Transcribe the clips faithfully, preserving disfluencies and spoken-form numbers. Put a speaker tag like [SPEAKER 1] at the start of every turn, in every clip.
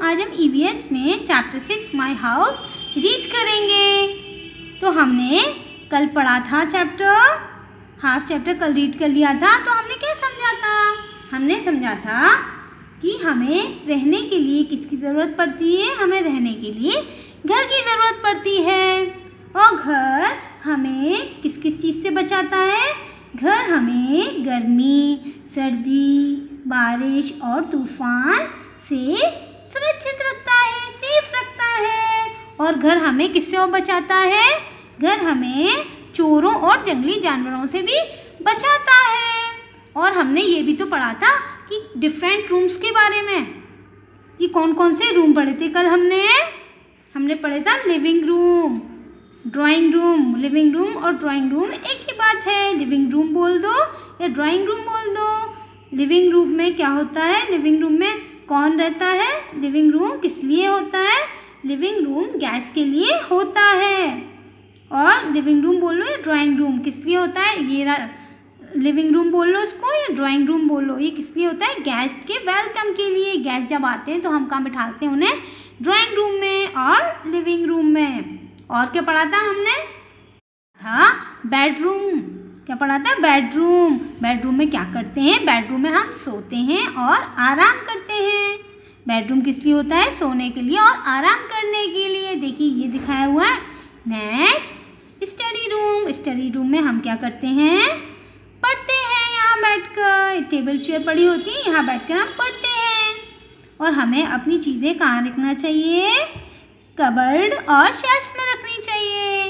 [SPEAKER 1] आज हम E V S में chapter six my house read करेंगे। तो हमने कल पढ़ा था चैप्टर, हाफ चैप्टर कल रीड कर लिया था। तो हमने क्या समझा था? हमने समझा था कि हमें रहने के लिए किसकी ज़रूरत पड़ती है? हमें रहने के लिए घर की ज़रूरत पड़ती है। और घर हमें किस किस चीज़ से बचाता है? घर हमें गर्मी, सर्दी, बारिश और तूफान से सुरक्षित रखता है, सेफ रखता है। और घर हमें किससे और बचाता है? घर हमें चोरों और जंगली जानवरों से भी बचाता है। और हमने ये भी तो पढ़ा था कि डिफरेंट रूम्स के बारे में, कि कौन कौन से रूम पढ़े थे कल हमने हमने पढ़े था living room, drawing room. Living room और ड्राइंग रूम एक ही बात है। लिविंग रूम बोल दो या ड्राइंग रूम बोल दो। लिविंग रूम में क्या होता है? लिविंग रूम में कौन रहता है? लिविंग रूम किस लिए होता है? लिविंग रूम गैस के लिए होता है। और लिविंग रूम बोलो या ड्राइंग रूम किस लिए होता है? ये लिविंग रूम बोल लो इसको या ड्राइंग रूम बोल लो। ये किस लिए होता है? गेस्ट के वेलकम के लिए। गेस्ट जब आते हैं तो हम कहाँ बिठाते हैं उन्हें? ड्राइंग रूम में और लिविंग रूम में। और क्या पढ़ा था हमने? था बेडरूम। क्या पढ़ा था? बेडरूम। बेडरूम में क्या करते हैं? बेडरूम में हम सोते हैं और आराम करते हैं। बेडरूम किस लिए होता है? सोने के लिए और आराम करने के लिए। देखिए ये दिखाया हुआ है। Next study room. Study room में हम क्या करते हैं? पढ़ते हैं यहाँ बैठकर। टेबल चेयर पड़ी होती है, यहाँ बैठकर हम पढ़ते हैं। और हमें अपनी चीज़ें कहाँ रखना चाहिए? कबर्ड और शेल्फ में रखनी चाहिए।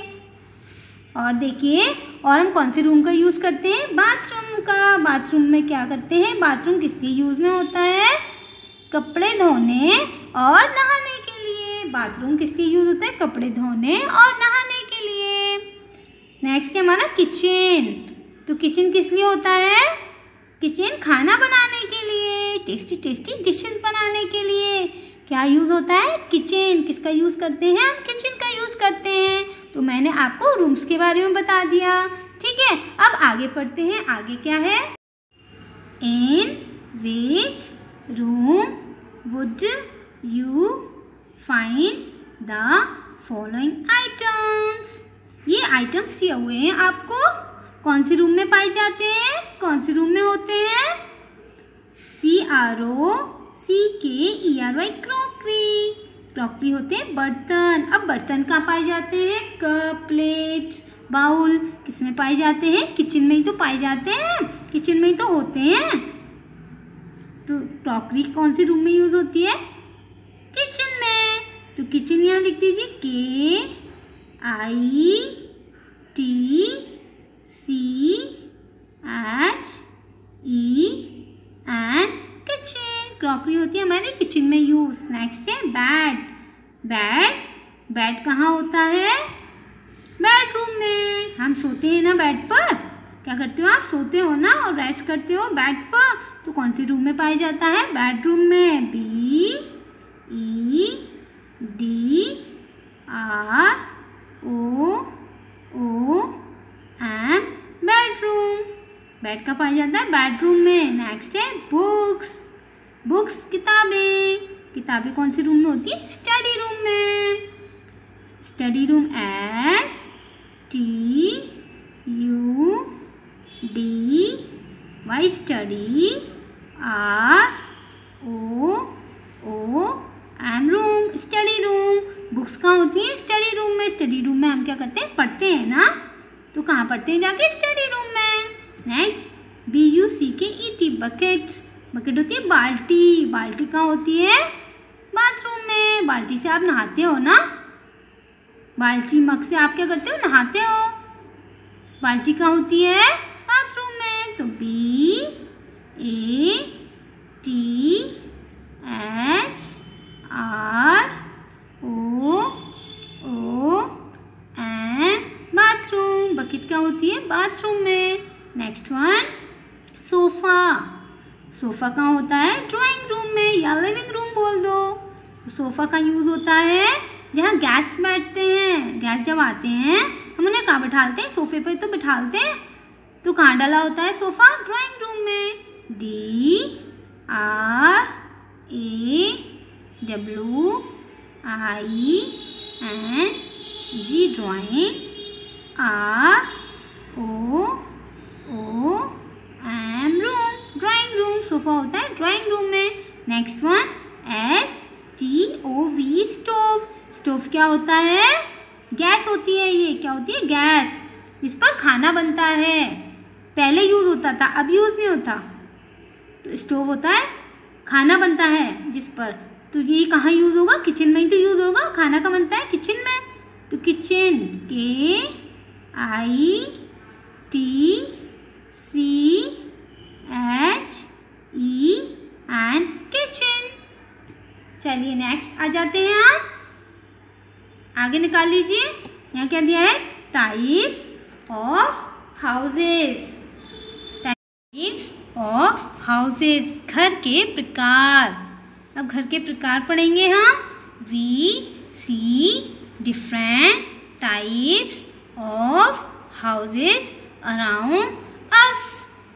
[SPEAKER 1] और देखिए, और हम कौन से रूम का यूज़ करते हैं? बाथरूम का। बाथरूम में क्या करते हैं? बाथरूम किस लिए यूज़ में होता है? कपड़े धोने और नहाने के लिए। बाथरूम किस लिए यूज़ होता है? कपड़े धोने और नहाने के लिए। नेक्स्ट है हमारा किचन। तो किचन किस लिए होता है? किचन खाना बनाने के लिए, टेस्टी टेस्टी डिशेस बनाने के लिए क्या यूज़ होता है? किचन। किसका यूज़ करते हैं? हम किचन का यूज़ करते हैं। तो मैंने आपको रूम्स के बारे में बता दिया। ठीक है, अब आगे पढ़ते हैं। आगे क्या है? In which room would you find the following items. ये आइटम्स दिए हुए हैं आपको। कौन से रूम में पाए जाते हैं? कौन से रूम में होते हैं? C R O C K E R Y crockery. Crockery होते हैं बर्तन। अब बर्तन कहाँ पाए जाते हैं? कप, प्लेट, बाउल किस में पाए जाते हैं? किचन में ही तो पाए जाते हैं। किचन में ही तो होते हैं। तो क्रॉकरी कौन से रूम में यूज होती है? किचन में। तो किचन यहाँ लिख दीजिए K I T C H E N kitchen. Crockery होती है हमारे किचन में यूज। नेक्स्ट है बेड। बेड बेड कहाँ होता है? बेडरूम में। हम सोते हैं ना बेड पर। क्या करते हो आप? सोते हो ना और रेस्ट करते हो बेड पर। तो कौन सी रूम में पाया जाता है? बेडरूम में। B E D R O O M bedroom. Bed का पाया जाता है बेडरूम में। नेक्स्ट है बुक्स। बुक्स किताबें। किताबें कौन से रूम में होती है? स्टडी रूम में। Study room S T U D Y study R O O M room. Study room. Books कहाँ होती हैं? स्टडी रूम में। स्टडी रूम में हम क्या करते हैं? पढ़ते हैं ना। तो कहाँ पढ़ते हैं? जाके स्टडी रूम में। Next B U C K E T bucket. Bucket होती है बाल्टी। बाल्टी कहाँ होती है? बाथरूम में। बाल्टी से आप नहाते हो ना। बाल्टी मग से आप क्या करते हो? नहाते हो। बाल्टी कहाँ होती है? बाथरूम में। तो B A T H R O O M bathroom. Bucket क्या होती है? बाथरूम में। Next one sofa. सोफा कहाँ होता है? ड्राइंग रूम में या लिविंग रूम बोल दो। सोफा का यूज होता है जहाँ गेस्ट बैठते हैं। गेस्ट जब आते हैं हम उन्हें कहाँ बिठाते हैं? सोफे पर तो बिठाते हैं। तो कहाँ डाला होता है सोफा? ड्राइंग रूम में। D R A W I N G drawing, R O O M room, drawing room, sofa होता है ड्राइंग रूम में। Next one S T O V stove, stove क्या होता है? गैस होती है, ये क्या होती है? गैस, इस पर खाना बनता है। पहले यूज़ होता था, अब यूज़ नहीं होता। तो स्टोव होता है, खाना बनता है जिस पर। तो ये कहाँ यूज़ होगा? किचन में ही तो यूज़ होगा, खाना का बनता है किचन में। तो kitchen, K I T C H E and kitchen. चलिए नेक्स्ट आ जाते हैं आप, आगे निकाल लीजिए। यहाँ क्या दिया है? Types of houses, types of houses, घर के प्रकार। अब घर के प्रकार पढ़ेंगे हम। We see different types of houses around us.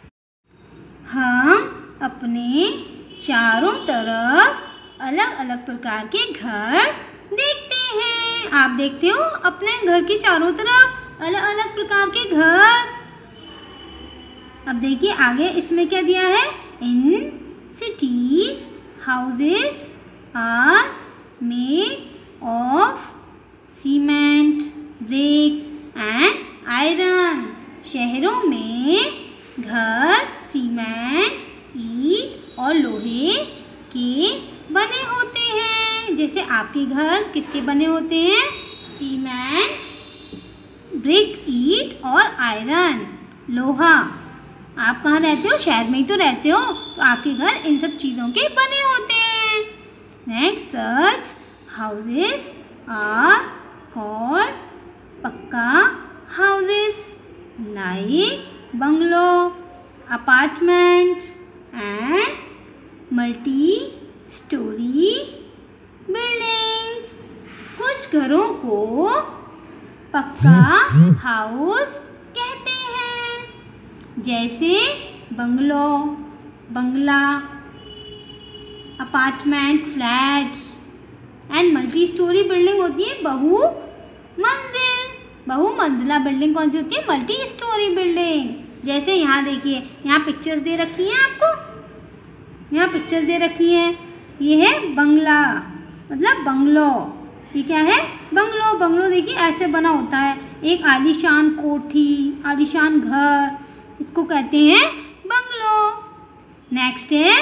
[SPEAKER 1] हम अपने चारों तरफ अलग अलग प्रकार के घर देखते हैं। आप देखते हो अपने घर के चारों तरफ अलग अलग प्रकार के घर। अब देखिए आगे इसमें क्या दिया है? In cities houses are made of cement, brick and iron. शहरों में घर सीमेंट, ईंट और लोहे के बने होते हैं। जैसे आपके घर किसके बने होते हैं? सीमेंट, ब्रिक, ईंट और आयरन, लोहा। आप कहाँ रहते हो? शहर में ही तो रहते हो, तो आपके घर इन सब चीज़ों के बने होते हैं। Next, such houses are called pucca houses like bungalow, apartment and multi storey buildings. कुछ घरों को पक्का हाउस कहते हैं, जैसे बंगलो, बंगला, apartment, flat and multi storey building होती है बहु मंजिल। बहु मंजिला बिल्डिंग कौन सी होती है? Multi storey building. जैसे यहाँ देखिए, यहाँ पिक्चर्स दे रखी हैं आपको, यहाँ पिक्चर्स दे रखी है। ये है बंगला, मतलब बंगलो। ये क्या है? बंगलो। बंगलो देखिए ऐसे बना होता है, एक आलीशान कोठी, आलीशान घर, इसको कहते हैं बंगलो। नेक्स्ट है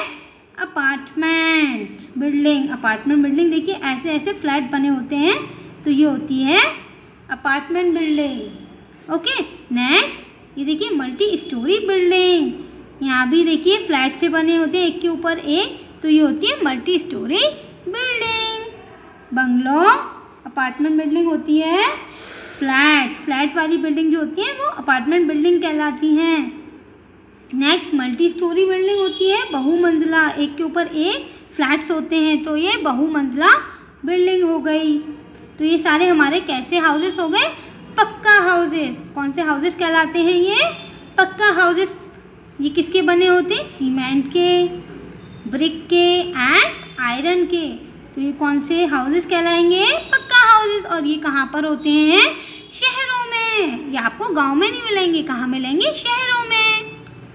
[SPEAKER 1] अपार्टमेंट बिल्डिंग। अपार्टमेंट बिल्डिंग देखिए ऐसे ऐसे फ्लैट बने होते हैं, तो ये होती है अपार्टमेंट बिल्डिंग। ओके, नेक्स्ट ये देखिए मल्टी स्टोरी बिल्डिंग। यहाँ भी देखिए फ्लैट से बने होते हैं एक के ऊपर एक, तो ये होती है multi storey building. Bungalow, apartment building होती है फ्लैट। फ्लैट वाली बिल्डिंग जो होती है वो अपार्टमेंट बिल्डिंग कहलाती हैं। नेक्स्ट, मल्टी स्टोरी बिल्डिंग होती है बहुमंजिला, एक के ऊपर एक फ्लैट्स होते हैं, तो ये बहुमंजिला बिल्डिंग हो गई। तो ये सारे हमारे कैसे हाउसेस हो गए? पक्का हाउसेस। कौन से हाउसेस कहलाते हैं ये? पक्का हाउसेस। ये किसके बने होते हैं? सीमेंट के, ब्रिक के एंड आयरन के। तो ये कौन से हाउसेस कहलाएंगे? पक्का हाउसेस। और ये कहाँ पर होते हैं? शहरों में। ये आपको गांव में नहीं मिलेंगे, कहाँ मिलेंगे? शहरों में।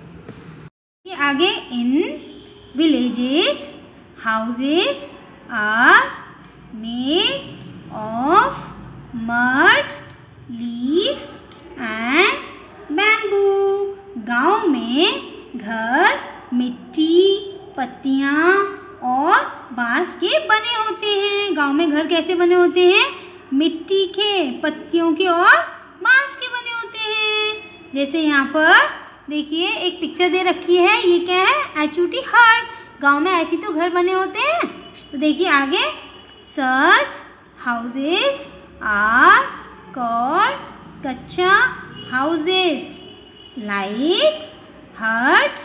[SPEAKER 1] ये आगे, in villages houses are made of mud, leaves and bamboo। गांव में घर मिट्टी, पत्तियां और बांस के बने होते हैं। गांव में घर कैसे बने होते हैं? मिट्टी के, पत्तियों के और बांस के बने होते हैं। जैसे यहाँ पर देखिए एक पिक्चर दे रखी है, ये क्या है? एचूटी हट। गांव में ऐसी तो घर बने होते हैं। तो देखिए आगे, सच houses are called कच्चा houses like hut।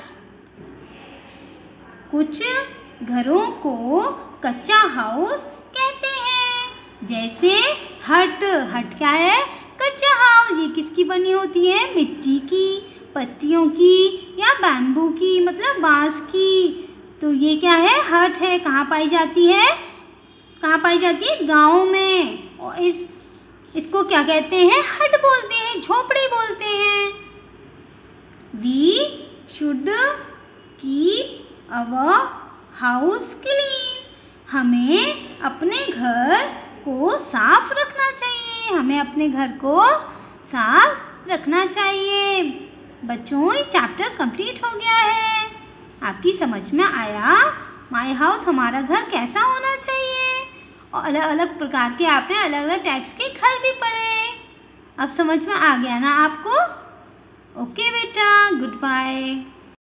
[SPEAKER 1] कुछ घरों को कच्चा हाउस कहते हैं, जैसे हट। हट क्या है? कच्चा हाउस। ये किसकी बनी होती है? मिट्टी की, पत्तियों की या बैम्बू की, मतलब बांस की। तो ये क्या है? हट है। कहाँ पाई जाती है? कहाँ पाई जाती है? गाँव में। और इस इसको क्या कहते हैं? हट बोलते हैं, झोपड़ी बोलते हैं। We should keep our house clean. हमें अपने घर को साफ रखना चाहिए। हमें अपने घर को साफ रखना चाहिए। बच्चों, ये चैप्टर कंप्लीट हो गया है। आपकी समझ में आया माय हाउस हमारा घर कैसा होना चाहिए? और अलग अलग प्रकार के आपने अलग अलग टाइप्स के घर भी पढ़े। अब समझ में आ गया ना आपको? ओके बेटा, गुड बाय।